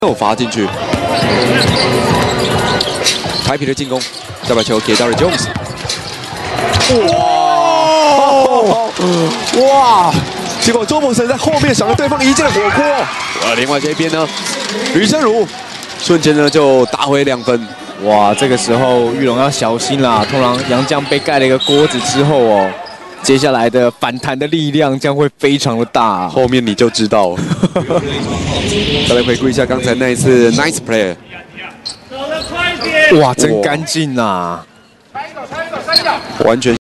又罚进去。台啤的进攻，再把球给到了 Jones。哇！结果周梦辰在后面赏了对方一记的火锅。另外这边呢，吕生儒瞬间呢就打回2分。 哇，这个时候玉龙要小心啦。通常杨绛被盖了一个锅子之后哦，接下来的反弹的力量将会非常的大。 后面你就知道了。再来回顾一下刚才那一次 nice play。 哇，真干净啊！ 完全。